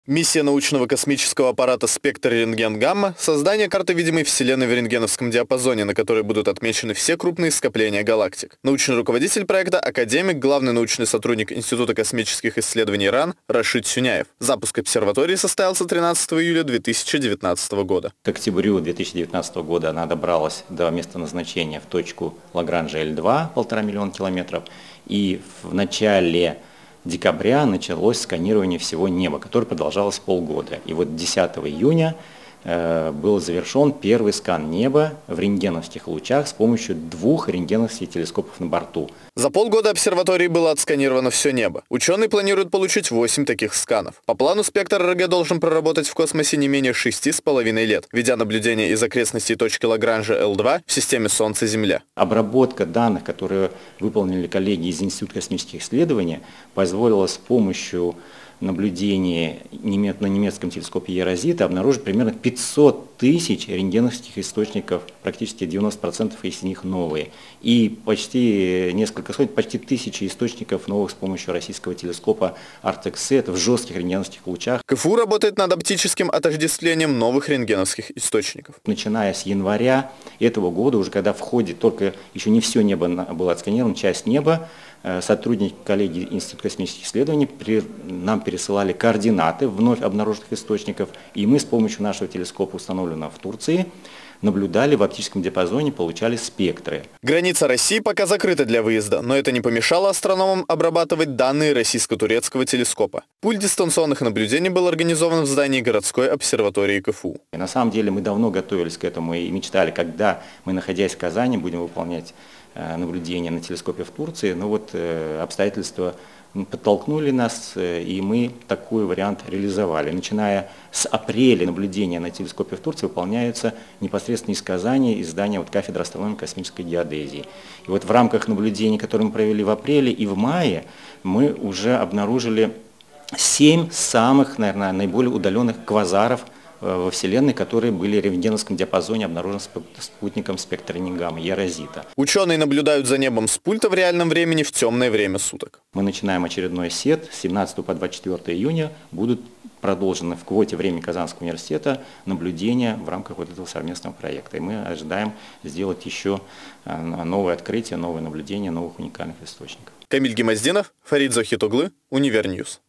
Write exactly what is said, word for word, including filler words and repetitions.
Миссия научного космического аппарата «Спектр рентген-гамма» — создание карты видимой Вселенной в рентгеновском диапазоне, на которой будут отмечены все крупные скопления галактик. Научный руководитель проекта — академик, главный научный сотрудник Института космических исследований РАН Рашид Сюняев. Запуск обсерватории состоялся тринадцатого июля две тысячи девятнадцатого года. К октябрю две тысячи девятнадцатого года она добралась до места назначения в точку Лагранжа Л два, полтора миллиона километров, и в начале декабря началось сканирование всего неба, которое продолжалось полгода. И вот десятого июня э, был завершен первый скан неба в рентгеновских лучах с помощью двух рентгеновских телескопов на борту. За полгода обсерватории было отсканировано все небо. Ученые планируют получить восемь таких сканов. По плану спектр РГ должен проработать в космосе не менее шести с половиной лет, ведя наблюдение из окрестностей точки Лагранжа Л два в системе Солнце-Земля. Обработка данных, которые выполнили коллеги из Института космических исследований, позволила с помощью наблюдения на немецком телескопе Ерозита обнаружить примерно пятьсот тысяч рентгеновских источников, практически девяносто процентов из них новые, и почти несколько сотен, почти тысячи источников новых с помощью российского телескопа Артексет в жестких рентгеновских лучах. КФУ работает над оптическим отождествлением новых рентгеновских источников. Начиная с января этого года, уже когда в ходе только еще не все небо было отсканировано, часть неба, сотрудники, коллеги Института космических исследований при, нам пересылали координаты вновь обнаруженных источников, и мы с помощью нашего телескопа, установленного в Турции, наблюдали в оптическом диапазоне, получали спектры. Граница России пока закрыта для выезда, но это не помешало астрономам обрабатывать данные российско-турецкого телескопа. Пульт дистанционных наблюдений был организован в здании городской обсерватории КФУ. И на самом деле мы давно готовились к этому и мечтали, когда мы, находясь в Казани, будем выполнять наблюдения на телескопе в Турции, но вот обстоятельства подтолкнули нас, и мы такой вариант реализовали. Начиная с апреля наблюдения на телескопе в Турции выполняются непосредственно из Казани, из здания вот кафедры астрономии и космической геодезии. И вот в рамках наблюдений, которые мы провели в апреле и в мае, мы уже обнаружили семь самых, наверное, наиболее удаленных квазаров во Вселенной, которые были в рентгеновском диапазоне обнаружены спутником спектра рентген-гамма Ерозита. Ученые наблюдают за небом с пульта в реальном времени в темное время суток. Мы начинаем очередной сет. С семнадцатого по двадцать четвёртое июня будут продолжены в квоте времени Казанского университета наблюдения в рамках вот этого совместного проекта. И мы ожидаем сделать еще новые открытия, новые наблюдения, новых уникальных источников. Камиль Гемоздинов, Фарид Захитоглы, Универньюз.